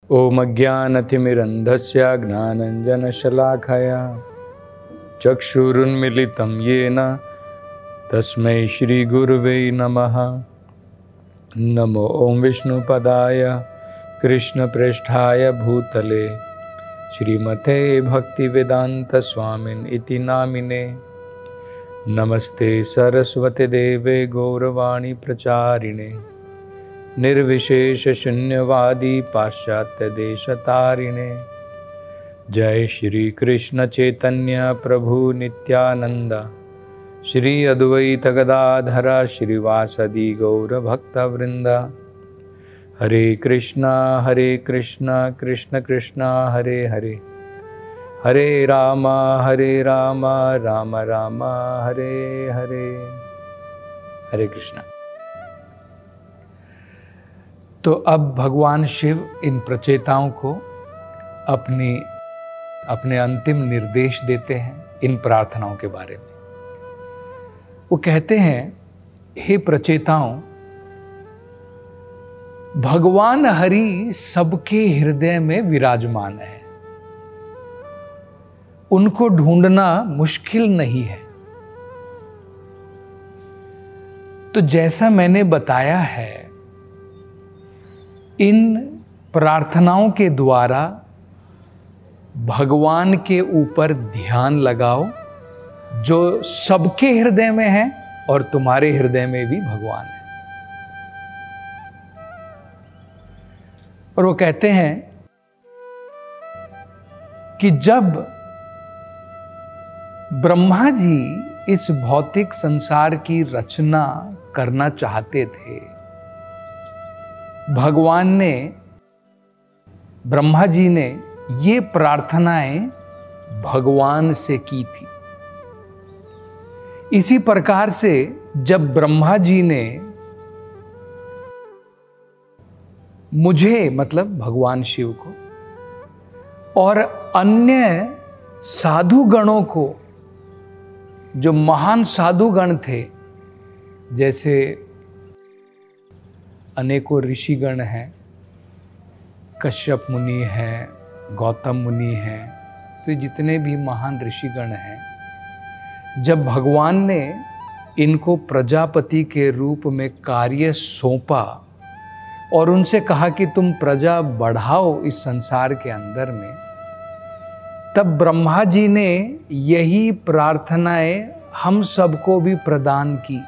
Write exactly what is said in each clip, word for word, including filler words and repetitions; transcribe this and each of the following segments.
ओम अज्ञानतिमिरन्धस्य ज्ञानञ्जनशलाखया चक्षुरुन्मीलितं येन तस्मै श्रीगुरुवे नमः। नमो ओम विष्णुपदाय कृष्णप्रेष्ठाय भूतले श्रीमते भक्तिवेदान्तस्वामिन् इति नामिने। नमस्ते सरस्वती देवे गौरवाणी प्रचारिणे निर्विशेष शून्यवादी पाश्चात्य देशतारिणे। जय श्री कृष्ण चैतन्य प्रभु नित्यानंद श्री अद्वैत गदाधर श्रीवासदि गौर भक्तवृंद। हरे कृष्णा हरे कृष्णा कृष्ण कृष्णा हरे हरे हरे राम हरे राम राम राम हरे हरे। हरे कृष्णा। तो अब भगवान शिव इन प्रचेताओं को अपनी अपने अंतिम निर्देश देते हैं इन प्रार्थनाओं के बारे में। वो कहते हैं, हे प्रचेताओं, भगवान हरि सबके हृदय में विराजमान है, उनको ढूंढना मुश्किल नहीं है। तो जैसा मैंने बताया है, इन प्रार्थनाओं के द्वारा भगवान के ऊपर ध्यान लगाओ जो सबके हृदय में है और तुम्हारे हृदय में भी भगवान है। और वो कहते हैं कि जब ब्रह्मा जी इस भौतिक संसार की रचना करना चाहते थे, भगवान ने, ब्रह्मा जी ने ये प्रार्थनाएं भगवान से की थी। इसी प्रकार से जब ब्रह्मा जी ने मुझे, मतलब भगवान शिव को, और अन्य साधु गणों को, जो महान साधुगण थे, जैसे अनेकों ऋषिगण हैं, कश्यप मुनि हैं, गौतम मुनि हैं, तो जितने भी महान ऋषिगण हैं, जब भगवान ने इनको प्रजापति के रूप में कार्य सौंपा और उनसे कहा कि तुम प्रजा बढ़ाओ इस संसार के अंदर में, तब ब्रह्मा जी ने यही प्रार्थनाएं हम सबको भी प्रदान की।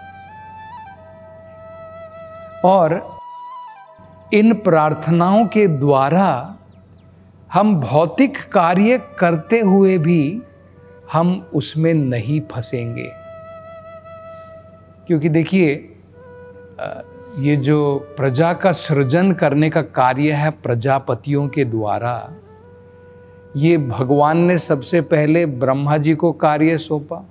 और इन प्रार्थनाओं के द्वारा हम भौतिक कार्य करते हुए भी हम उसमें नहीं फंसेंगे। क्योंकि देखिए, ये जो प्रजा का सृजन करने का कार्य है प्रजापतियों के द्वारा, ये भगवान ने सबसे पहले ब्रह्मा जी को कार्य सौंपा।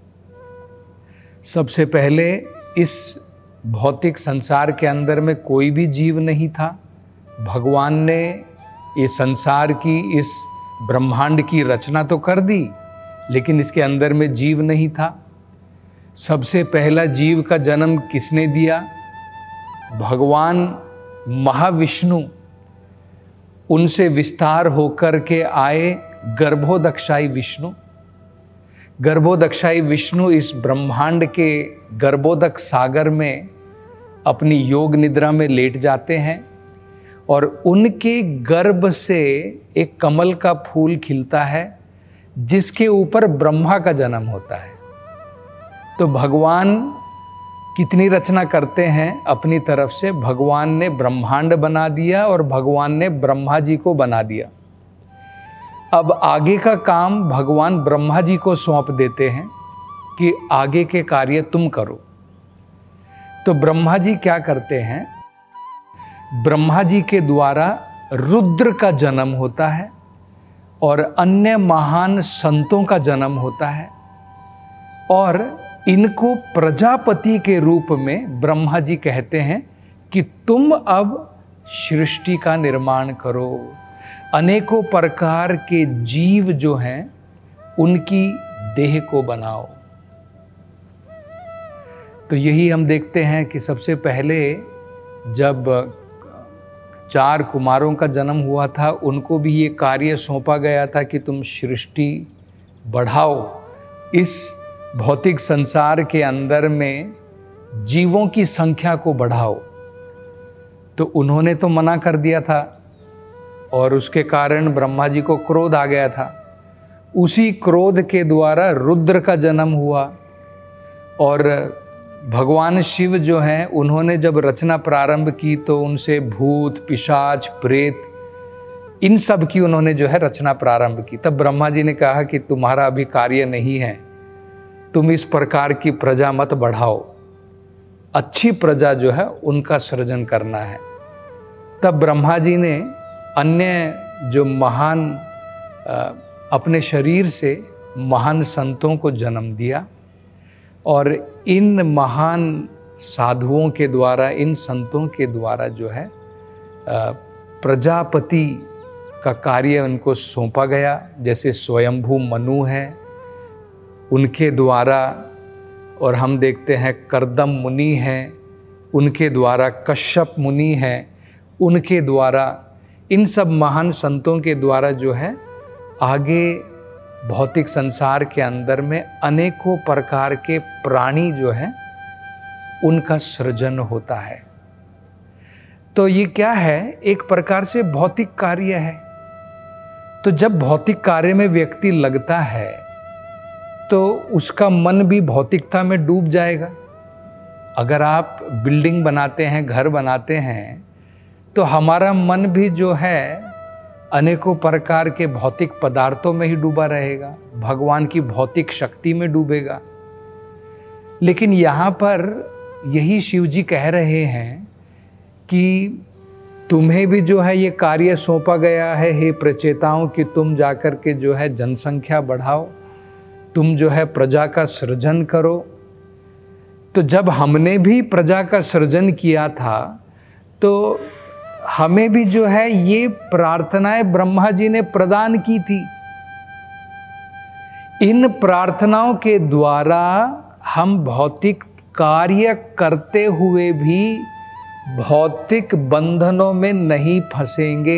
सबसे पहले इस भौतिक संसार के अंदर में कोई भी जीव नहीं था। भगवान ने इस संसार की, इस ब्रह्मांड की रचना तो कर दी, लेकिन इसके अंदर में जीव नहीं था। सबसे पहला जीव का जन्म किसने दिया? भगवान महाविष्णु। उनसे विस्तार होकर के आए गर्भोदक्षाई विष्णु। गर्भोदक्षाई विष्णु इस ब्रह्मांड के गर्भोदक सागर में अपनी योग निद्रा में लेट जाते हैं और उनके गर्भ से एक कमल का फूल खिलता है जिसके ऊपर ब्रह्मा का जन्म होता है। तो भगवान कितनी रचना करते हैं अपनी तरफ से। भगवान ने ब्रह्मांड बना दिया और भगवान ने ब्रह्मा जी को बना दिया। अब आगे का काम भगवान ब्रह्मा जी को सौंप देते हैं कि आगे के कार्य तुम करो। तो ब्रह्मा जी क्या करते हैं? ब्रह्मा जी के द्वारा रुद्र का जन्म होता है और अन्य महान संतों का जन्म होता है, और इनको प्रजापति के रूप में ब्रह्मा जी कहते हैं कि तुम अब सृष्टि का निर्माण करो। अनेकों प्रकार के जीव जो हैं उनकी देह को बनाओ। तो यही हम देखते हैं कि सबसे पहले जब चार कुमारों का जन्म हुआ था, उनको भी ये कार्य सौंपा गया था कि तुम सृष्टि बढ़ाओ, इस भौतिक संसार के अंदर में जीवों की संख्या को बढ़ाओ। तो उन्होंने तो मना कर दिया था और उसके कारण ब्रह्मा जी को क्रोध आ गया था। उसी क्रोध के द्वारा रुद्र का जन्म हुआ और भगवान शिव जो हैं उन्होंने जब रचना प्रारंभ की तो उनसे भूत, पिशाच, प्रेत, इन सब की उन्होंने जो है रचना प्रारंभ की। तब ब्रह्मा जी ने कहा कि तुम्हारा अभी कार्य नहीं है, तुम इस प्रकार की प्रजा मत बढ़ाओ, अच्छी प्रजा जो है उनका सृजन करना है। तब ब्रह्मा जी ने अन्य जो महान अपने शरीर से महान संतों को जन्म दिया और इन महान साधुओं के द्वारा, इन संतों के द्वारा जो है प्रजापति का कार्य उनको सौंपा गया। जैसे स्वयंभू मनु हैं, उनके द्वारा, और हम देखते हैं कर्दम मुनि हैं, उनके द्वारा कश्यप मुनि हैं, उनके द्वारा, इन सब महान संतों के द्वारा जो है आगे भौतिक संसार के अंदर में अनेकों प्रकार के प्राणी जो हैं उनका सृजन होता है। तो ये क्या है, एक प्रकार से भौतिक कार्य है। तो जब भौतिक कार्य में व्यक्ति लगता है तो उसका मन भी भौतिकता में डूब जाएगा। अगर आप बिल्डिंग बनाते हैं, घर बनाते हैं, तो हमारा मन भी जो है अनेकों प्रकार के भौतिक पदार्थों में ही डूबा रहेगा, भगवान की भौतिक शक्ति में डूबेगा। लेकिन यहाँ पर यही शिव जी कह रहे हैं कि तुम्हें भी जो है ये कार्य सौंपा गया है हे प्रचेताओं, कि तुम जाकर के जो है जनसंख्या बढ़ाओ, तुम जो है प्रजा का सृजन करो। तो जब हमने भी प्रजा का सृजन किया था तो हमें भी जो है ये प्रार्थनाएं ब्रह्मा जी ने प्रदान की थी। इन प्रार्थनाओं के द्वारा हम भौतिक कार्य करते हुए भी भौतिक बंधनों में नहीं फंसेंगे।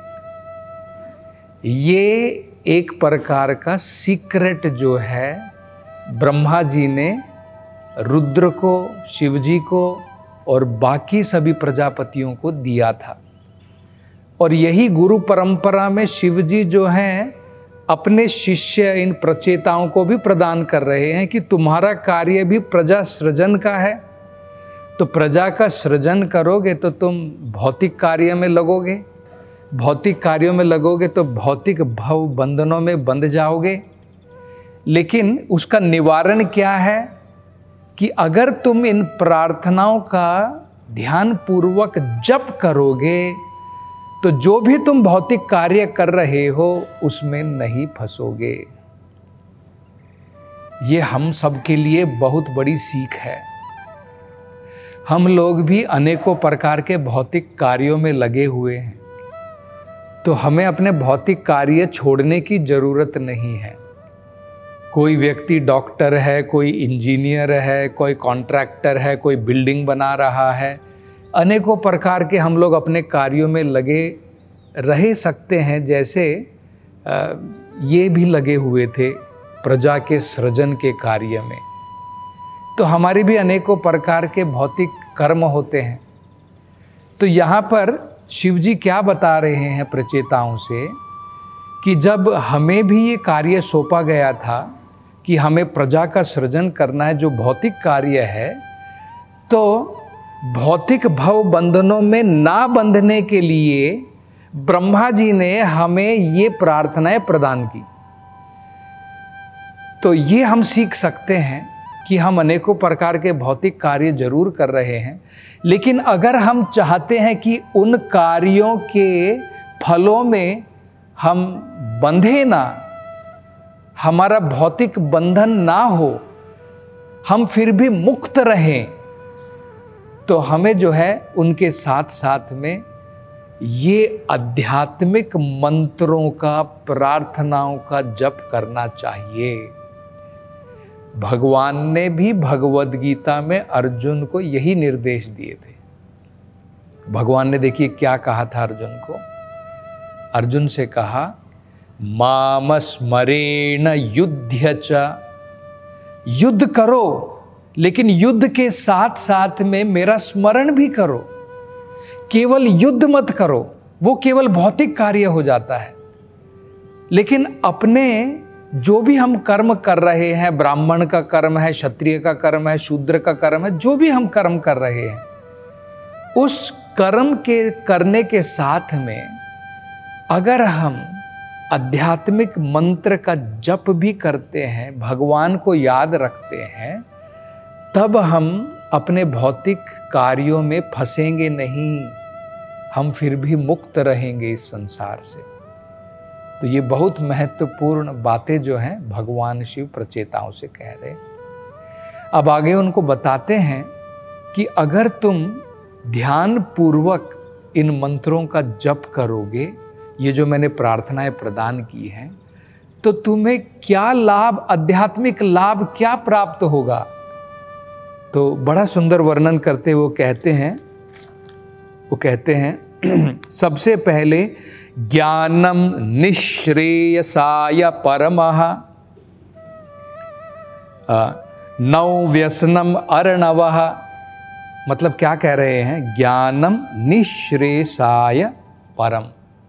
ये एक प्रकार का सीक्रेट जो है ब्रह्मा जी ने रुद्र को, शिव जी को और बाकी सभी प्रजापतियों को दिया था। और यही गुरु परंपरा में शिव जी जो हैं अपने शिष्य इन प्रचेताओं को भी प्रदान कर रहे हैं कि तुम्हारा कार्य भी प्रजा सृजन का है। तो प्रजा का सृजन करोगे तो तुम भौतिक कार्य में लगोगे, भौतिक कार्यों में लगोगे तो भौतिक भव बंधनों में बंध जाओगे। लेकिन उसका निवारण क्या है कि अगर तुम इन प्रार्थनाओं का ध्यान पूर्वक जप करोगे तो जो भी तुम भौतिक कार्य कर रहे हो उसमें नहीं फंसोगे। ये हम सब के लिए बहुत बड़ी सीख है। हम लोग भी अनेकों प्रकार के भौतिक कार्यों में लगे हुए हैं, तो हमें अपने भौतिक कार्य छोड़ने की जरूरत नहीं है। कोई व्यक्ति डॉक्टर है, कोई इंजीनियर है, कोई कॉन्ट्रैक्टर है, कोई बिल्डिंग बना रहा है, अनेकों प्रकार के हम लोग अपने कार्यों में लगे रह सकते हैं। जैसे ये भी लगे हुए थे प्रजा के सृजन के कार्य में। तो हमारी भी अनेकों प्रकार के भौतिक कर्म होते हैं। तो यहाँ पर शिव जी क्या बता रहे हैं प्रचेताओं से कि जब हमें भी ये कार्य सौंपा गया था कि हमें प्रजा का सृजन करना है, जो भौतिक कार्य है, तो भौतिक भव बंधनों में ना बंधने के लिए ब्रह्मा जी ने हमें ये प्रार्थनाएं प्रदान की। तो ये हम सीख सकते हैं कि हम अनेकों प्रकार के भौतिक कार्य जरूर कर रहे हैं, लेकिन अगर हम चाहते हैं कि उन कार्यों के फलों में हम बंधे ना, हमारा भौतिक बंधन ना हो, हम फिर भी मुक्त रहें, तो हमें जो है उनके साथ साथ में ये आध्यात्मिक मंत्रों का, प्रार्थनाओं का जप करना चाहिए। भगवान ने भी भगवद गीता में अर्जुन को यही निर्देश दिए थे। भगवान ने देखिए क्या कहा था अर्जुन को। अर्जुन से कहा, माम स्मरेण युध्य च, युद्ध करो लेकिन युद्ध के साथ साथ में मेरा स्मरण भी करो। केवल युद्ध मत करो, वो केवल भौतिक कार्य हो जाता है। लेकिन अपने जो भी हम कर्म कर रहे हैं, ब्राह्मण का कर्म है, क्षत्रिय का कर्म है, शूद्र का कर्म है, जो भी हम कर्म कर रहे हैं, उस कर्म के करने के साथ में अगर हम आध्यात्मिक मंत्र का जप भी करते हैं, भगवान को याद रखते हैं, तब हम अपने भौतिक कार्यों में फंसेंगे नहीं, हम फिर भी मुक्त रहेंगे इस संसार से। तो ये बहुत महत्वपूर्ण बातें जो हैं भगवान शिव प्रचेताओं से कह रहे हैं। अब आगे उनको बताते हैं कि अगर तुम ध्यान पूर्वक इन मंत्रों का जप करोगे, ये जो मैंने प्रार्थनाएं प्रदान की हैं, तो तुम्हें क्या लाभ, आध्यात्मिक लाभ क्या प्राप्त होगा। तो बड़ा सुंदर वर्णन करते वो कहते हैं वो कहते हैं सबसे पहले ज्ञानम निःश्रेयसाय परमः नौ व्यसनम अर्णवः। मतलब क्या कह रहे हैं, ज्ञानम निःश्रेयसाय परम,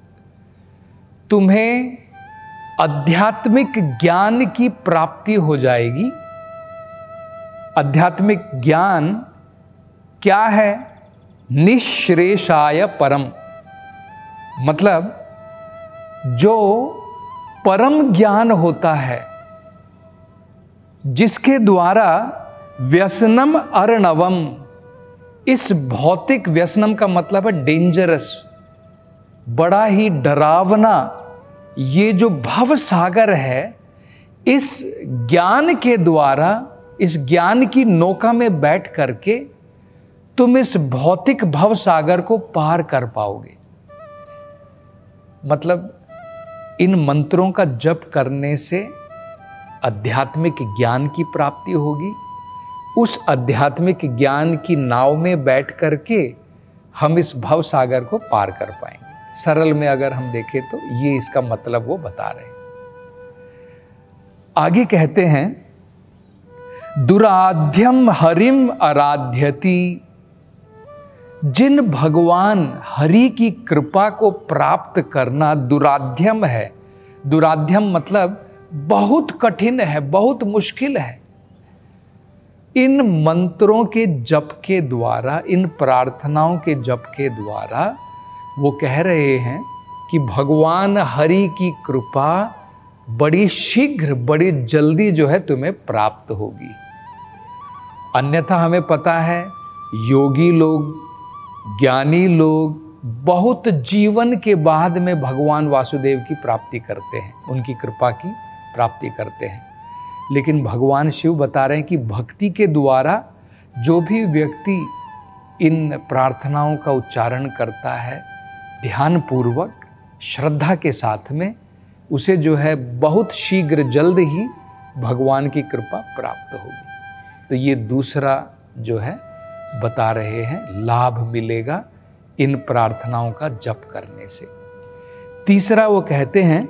तुम्हें आध्यात्मिक ज्ञान की प्राप्ति हो जाएगी। आध्यात्मिक ज्ञान क्या है, निःश्रेयसाय परम, मतलब जो परम ज्ञान होता है, जिसके द्वारा व्यसनम अर्णवम, इस भौतिक व्यसनम का मतलब है डेंजरस, बड़ा ही डरावना, ये जो भव सागर है, इस ज्ञान के द्वारा, इस ज्ञान की नौका में बैठ करके तुम इस भौतिक भव सागर को पार कर पाओगे। मतलब इन मंत्रों का जप करने से आध्यात्मिक ज्ञान की प्राप्ति होगी। उस आध्यात्मिक ज्ञान की नाव में बैठ करके हम इस भव सागर को पार कर पाएंगे। सरल में अगर हम देखें तो ये इसका मतलब वो बता रहे हैं। आगे कहते हैं, दुराध्यम हरिम आराध्यति, जिन भगवान हरि की कृपा को प्राप्त करना दुराध्यम है। दुराध्यम मतलब बहुत कठिन है, बहुत मुश्किल है। इन मंत्रों के जप के द्वारा, इन प्रार्थनाओं के जप के द्वारा वो कह रहे हैं कि भगवान हरि की कृपा बड़ी शीघ्र, बड़ी जल्दी जो है तुम्हें प्राप्त होगी। अन्यथा हमें पता है योगी लोग, ज्ञानी लोग बहुत जीवन के बाद में भगवान वासुदेव की प्राप्ति करते हैं, उनकी कृपा की प्राप्ति करते हैं। लेकिन भगवान शिव बता रहे हैं कि भक्ति के द्वारा जो भी व्यक्ति इन प्रार्थनाओं का उच्चारण करता है ध्यान पूर्वक, श्रद्धा के साथ में, उसे जो है बहुत शीघ्र, जल्द ही भगवान की कृपा प्राप्त होगी। तो ये दूसरा जो है बता रहे हैं लाभ मिलेगा इन प्रार्थनाओं का जप करने से। तीसरा वो कहते हैं,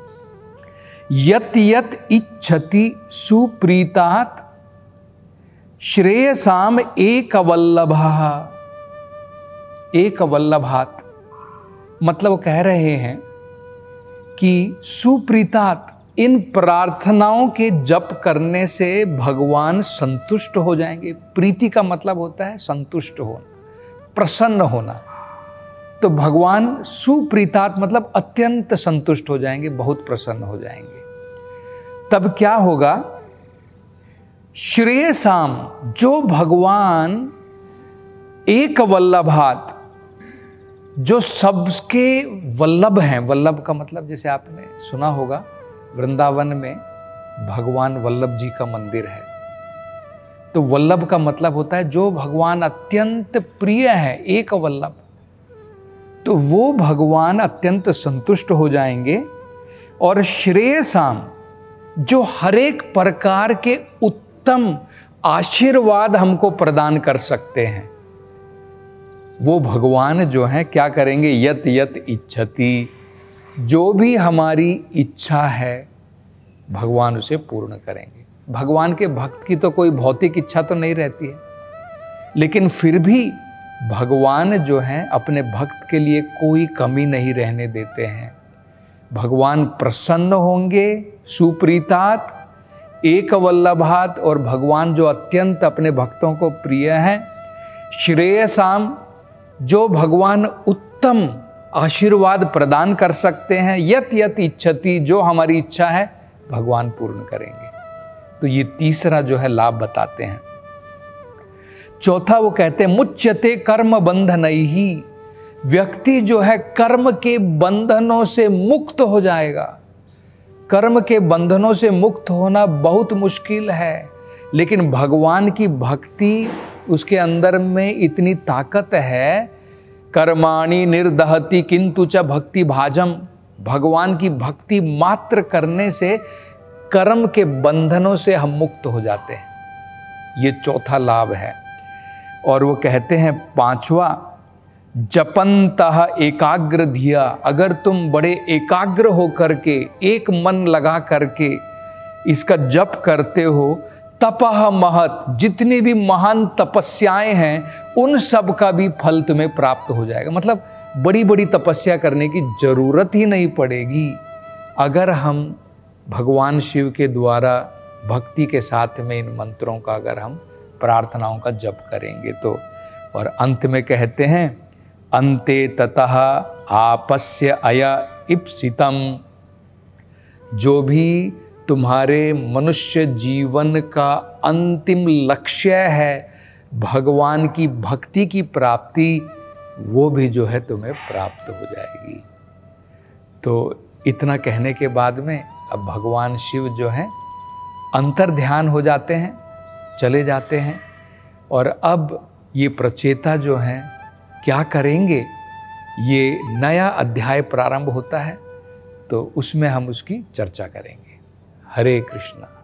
यत यत इच्छति सुप्रीतात श्रेयसाम एकवल्लभः। एकवल्लभात मतलब वो कह रहे हैं कि सुप्रीतात, इन प्रार्थनाओं के जप करने से भगवान संतुष्ट हो जाएंगे। प्रीति का मतलब होता है संतुष्ट होना, प्रसन्न होना। तो भगवान सुप्रीतात मतलब अत्यंत संतुष्ट हो जाएंगे, बहुत प्रसन्न हो जाएंगे। तब क्या होगा, श्रेयसाम, जो भगवान एक वल्लभात, जो सबके वल्लभ हैं। वल्लभ का मतलब जैसे आपने सुना होगा वृंदावन में भगवान वल्लभ जी का मंदिर है। तो वल्लभ का मतलब होता है जो भगवान अत्यंत प्रिय है, एक वल्लभ। तो वो भगवान अत्यंत संतुष्ट हो जाएंगे। और श्रेयसाम, जो हर एक प्रकार के उत्तम आशीर्वाद हमको प्रदान कर सकते हैं, वो भगवान जो हैं क्या करेंगे, यत यत इच्छति, जो भी हमारी इच्छा है भगवान उसे पूर्ण करेंगे। भगवान के भक्त की तो कोई भौतिक इच्छा तो नहीं रहती है, लेकिन फिर भी भगवान जो हैं अपने भक्त के लिए कोई कमी नहीं रहने देते हैं। भगवान प्रसन्न होंगे, सुप्रीतात, एक वल्लभात, और भगवान जो अत्यंत अपने भक्तों को प्रिय हैं, श्रेयसाम, जो भगवान उत्तम आशीर्वाद प्रदान कर सकते हैं, यत यत इच्छति, जो हमारी इच्छा है भगवान पूर्ण करेंगे। तो ये तीसरा जो है लाभ बताते हैं। चौथा वो कहते हैं मुच्यते कर्म बंधनैहि, व्यक्ति जो है कर्म के बंधनों से मुक्त हो जाएगा। कर्म के बंधनों से मुक्त होना बहुत मुश्किल है, लेकिन भगवान की भक्ति, उसके अंदर में इतनी ताकत है। कर्माणि निर्दहति किंतु च भक्ति भाजम, भगवान की भक्ति मात्र करने से कर्म के बंधनों से हम मुक्त हो जाते हैं। ये चौथा लाभ है। और वो कहते हैं पांचवा, जपंतः एकाग्र धिया, अगर तुम बड़े एकाग्र हो करके, एक मन लगा करके इसका जप करते हो, तपः महत, जितनी भी महान तपस्याएं हैं उन सब का भी फल तुम्हें प्राप्त हो जाएगा। मतलब बड़ी बड़ी तपस्या करने की जरूरत ही नहीं पड़ेगी अगर हम भगवान शिव के द्वारा भक्ति के साथ में इन मंत्रों का, अगर हम प्रार्थनाओं का जप करेंगे तो। और अंत में कहते हैं, अंते ततः आपस्य अय इप्सितम, जो भी तुम्हारे मनुष्य जीवन का अंतिम लक्ष्य है भगवान की भक्ति की प्राप्ति, वो भी जो है तुम्हें प्राप्त हो जाएगी। तो इतना कहने के बाद में अब भगवान शिव जो हैं अंतर ध्यान हो जाते हैं, चले जाते हैं। और अब ये प्रचेता जो हैं क्या करेंगे, ये नया अध्याय प्रारंभ होता है, तो उसमें हम उसकी चर्चा करेंगे। हरे कृष्णा।